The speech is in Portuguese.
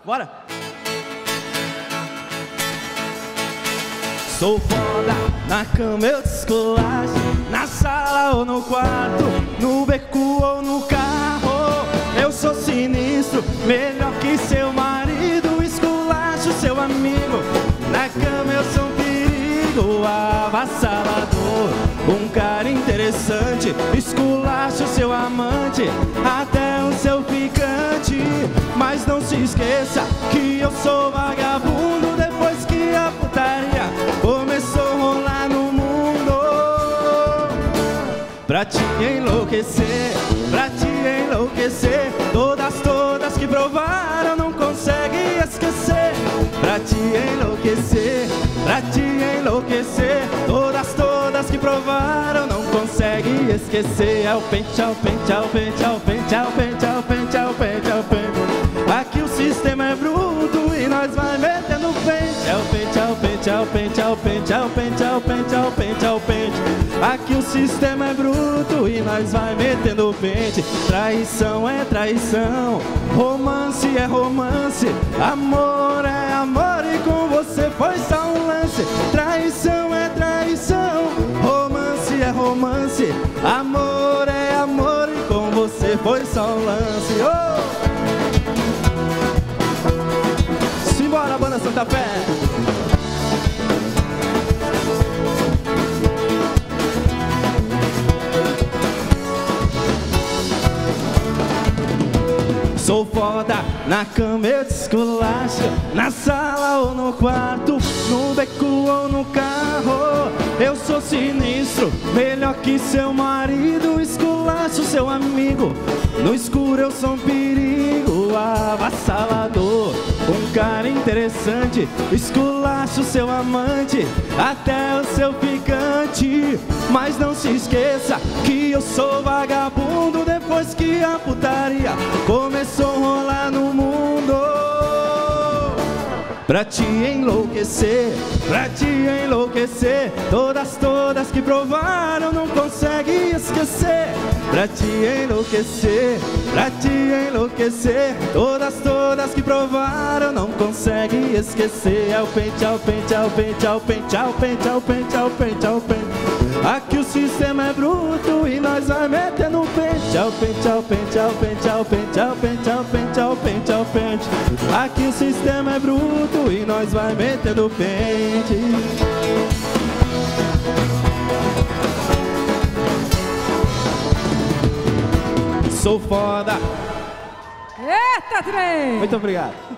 Bora! Sou foda, na cama eu descolacho, na sala ou no quarto, no beco ou no carro. Eu sou sinistro, melhor que seu marido, esculacho seu amigo. Na cama eu sou um perigo, avassalador, um cara interessante, esculacho seu amante, até o seu ficante. Mas não se esqueça que eu sou vagabundo, depois que a putaria começou a rolar no mundo. Pra te enlouquecer, pra te enlouquecer, todas que provaram não conseguem esquecer. Pra te enlouquecer, pra te enlouquecer, todas que provaram não conseguem esquecer. É o pente, é o pente, é o pente, é o pente, é o pente, é o pente, é o pente, é o pente. Aqui o sistema é bruto e nós vai metendo pente. É o pente, é o pente, é o pente, é o pente, é o pente, é o pente, é o pente, é o pente. Aqui o sistema é bruto e nós vai metendo pente. Traição é traição, romance é romance, amor é amor e com você foi só um lance. Traição é traição, romance é romance, amor é amor e com você foi só um lance. Oh! Simbora, banda Santa Fé! Sou foda, na cama eu descolacho, na sala ou no quarto, no beco ou no carro. Eu sou sinistro, melhor que seu marido, esculacho seu amigo. No escuro eu sou um perigo, avassalador, um cara interessante, esculacho seu amante, até o seu ficante. Mas não se esqueça que eu sou vagabundo, depois que a putaria começou a rolar no mundo. Pra te enlouquecer, pra te enlouquecer, todas que provaram não conseguem esquecer. Pra te enlouquecer, pra te enlouquecer, todas que provaram não conseguem esquecer. É o pente, é o pente, é o pente, é o pente, é o pente, é o pente, é o pente, é o pente. Aqui o sistema é bruto e nós vai metendo pente. É o pente, é o pente, é o pente, é o pente, é o pente, é o pente, é o pente, é o pente. Aqui o sistema é bruto e nós vai metendo pente. Sou foda. Eita, trem! Muito obrigado.